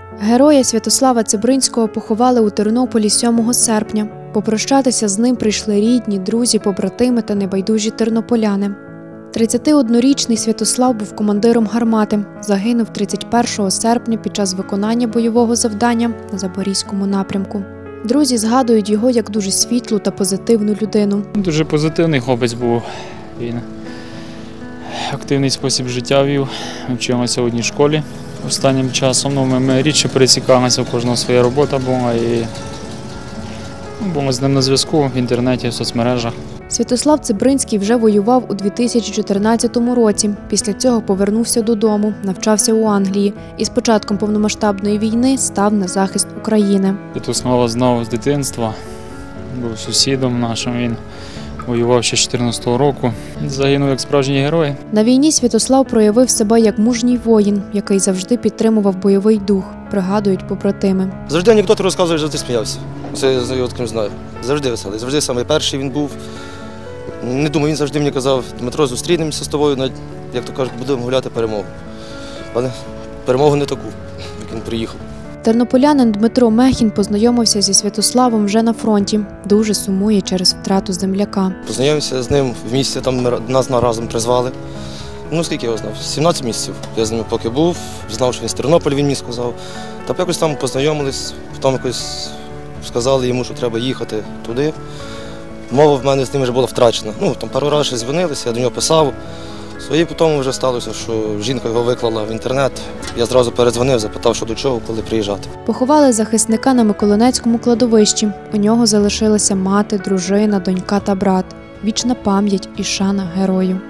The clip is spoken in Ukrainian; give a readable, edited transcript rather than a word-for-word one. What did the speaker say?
Героя Святослава Цибринського поховали у Тернополі 7 серпня. Попрощатися з ним прийшли рідні, друзі, побратими та небайдужі тернополяни. 31-річний Святослав був командиром гармати. Загинув 31 серпня під час виконання бойового завдання на Запорізькому напрямку. Друзі згадують його як дуже світлу та позитивну людину. Дуже позитивний хлопець був. Він активний спосіб життя вів. Ми вчимося в одній школі останнім часом. Ми рідше пересікалися, у кожного своя робота була. І були з ним на зв'язку в інтернеті, в соцмережах. Святослав Цибринський вже воював у 2014 році. Після цього повернувся додому, навчався у Англії і з початком повномасштабної війни став на захист України. Святослава знав з дитинства, був сусідом нашим, він воював ще з 2014 року. Загинув як справжній герой. На війні Святослав проявив себе як мужній воїн, який завжди підтримував бойовий дух, пригадують побратими. Завжди анекдоти розказує, завжди сміявся. Це я його таким знаю. Завжди веселий, завжди саме перший він був. Не думаю, він завжди мені казав: Дмитро, зустрінемося з тобою, як то кажуть, будемо гуляти перемогу. Але перемогу не таку, як він приїхав. Тернополянин Дмитро Мехін познайомився зі Святославом вже на фронті. Дуже сумує через втрату земляка. Познайомився з ним в місті, там нас разом призвали. Скільки я його знав? 17 місяців. Я з ним поки був, знав, що він з Тернополя, він мені сказав. Та якось там познайомились, потім якось сказали йому, що треба їхати туди. Мова в мене з ним вже була втрачена. Там пару разів дзвонилися, я до нього писав. І потім вже сталося, що жінка його виклала в інтернет. Я зразу передзвонив, запитав, що до чого, коли приїжджати. Поховали захисника на Миколинецькому кладовищі. У нього залишилися мати, дружина, донька та брат. Вічна пам'ять і шана герою.